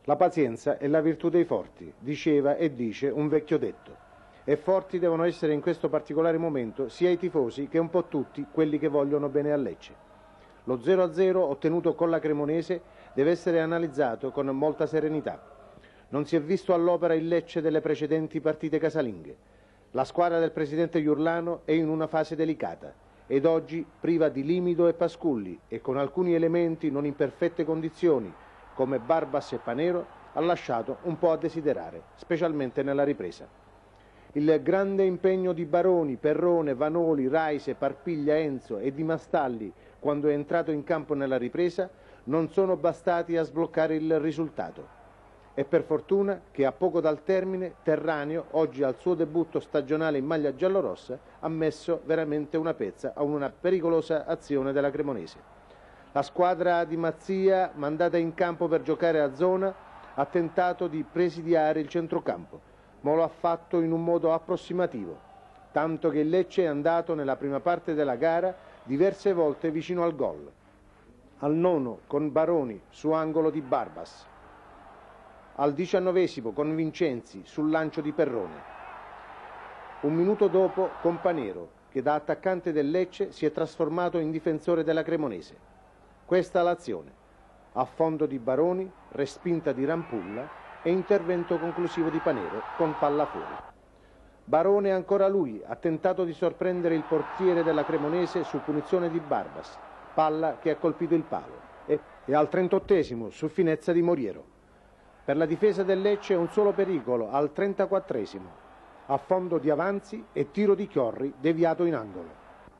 La pazienza è la virtù dei forti, diceva e dice un vecchio detto. E forti devono essere in questo particolare momento sia i tifosi che un po' tutti quelli che vogliono bene a Lecce. Lo 0-0 ottenuto con la Cremonese deve essere analizzato con molta serenità. Non si è visto all'opera il Lecce delle precedenti partite casalinghe. La squadra del presidente Iurlano è in una fase delicata ed oggi, priva di Limido e Pasculli e con alcuni elementi non in perfette condizioni come Barbas e Panero, ha lasciato un po' a desiderare, specialmente nella ripresa. Il grande impegno di Baroni, Perrone, Vanoli, Raise, Parpiglia, Enzo e Di Mastalli quando è entrato in campo nella ripresa non sono bastati a sbloccare il risultato. E per fortuna che a poco dal termine Terraneo, oggi al suo debutto stagionale in maglia giallorossa, ha messo veramente una pezza a una pericolosa azione della Cremonese. La squadra di Mazzia, mandata in campo per giocare a zona, ha tentato di presidiare il centrocampo, ma lo ha fatto in un modo approssimativo, tanto che il Lecce è andato nella prima parte della gara diverse volte vicino al gol. Al 9° con Baroni su angolo di Barbas, al 19° con Vincenzi sul lancio di Perrone. Un minuto dopo con Panero, che da attaccante del Lecce si è trasformato in difensore della Cremonese. Questa l'azione. Affondo di Baroni, respinta di Rampulla e intervento conclusivo di Panero con palla fuori. Barone ancora lui ha tentato di sorprendere il portiere della Cremonese su punizione di Barbas, palla che ha colpito il palo, e al 38° su finezza di Moriero. Per la difesa del Lecce un solo pericolo al 34°, affondo di Avanzi e tiro di Chiorri deviato in angolo.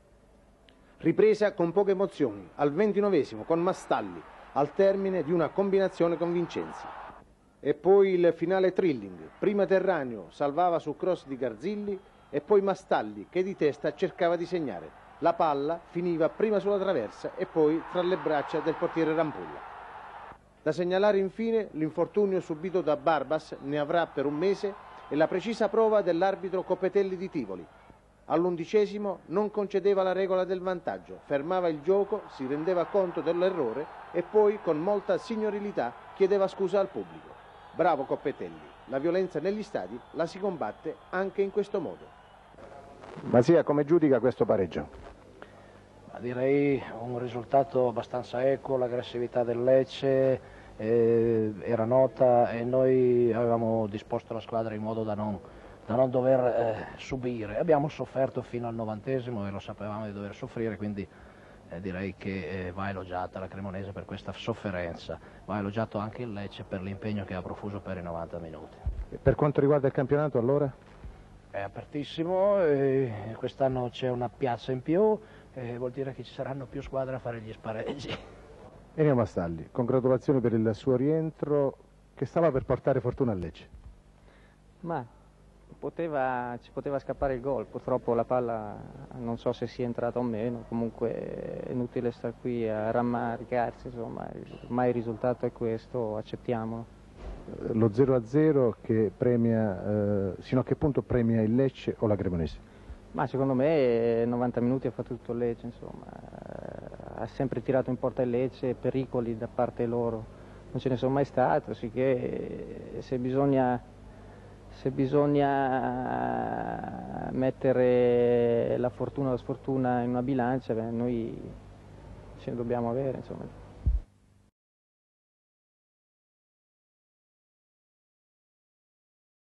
Ripresa con poche emozioni al 29° con Mastalli, al termine di una combinazione con Vincenzi. E poi il finale thrilling, prima Terraneo salvava su cross di Garzilli e poi Mastalli che di testa cercava di segnare. La palla finiva prima sulla traversa e poi tra le braccia del portiere Rampulla. Da segnalare infine l'infortunio subito da Barbas, ne avrà per un mese, e la precisa prova dell'arbitro Coppetelli di Tivoli. All'11° non concedeva la regola del vantaggio, fermava il gioco, si rendeva conto dell'errore e poi con molta signorilità chiedeva scusa al pubblico. Bravo Coppetelli, la violenza negli stadi la si combatte anche in questo modo. Masia, come giudica questo pareggio? Direi un risultato abbastanza equo, l'aggressività del Lecce era nota e noi avevamo disposto la squadra in modo da non dover subire. Abbiamo sofferto fino al 90° e lo sapevamo di dover soffrire, quindi direi che va elogiata la Cremonese per questa sofferenza, va elogiato anche il Lecce per l'impegno che ha profuso per i 90 minuti. E per quanto riguarda il campionato allora? È apertissimo, quest'anno c'è una piazza in più, vuol dire che ci saranno più squadre a fare gli spareggi. Ennio Mastalli, congratulazioni per il suo rientro che stava per portare fortuna a Lecce. Ma ci poteva scappare il gol, purtroppo la palla non so se sia entrata o meno, comunque è inutile stare qui a rammaricarsi, insomma, ormai il risultato è questo, accettiamolo. Lo 0-0 che premia, sino a che punto premia il Lecce o la Cremonese? Ma secondo me 90 minuti ha fatto tutto il Lecce, insomma, ha sempre tirato in porta il Lecce, pericoli da parte loro non ce ne sono mai stati, sicché se bisogna mettere la fortuna o la sfortuna in una bilancia, noi ce ne dobbiamo avere, insomma.